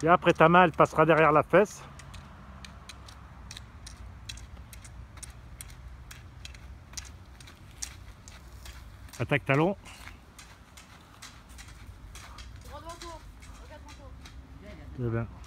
Et après ta main, elle passera derrière la fesse. Attaque talon. Droit devant toi. Regarde devant toi. Eh bien.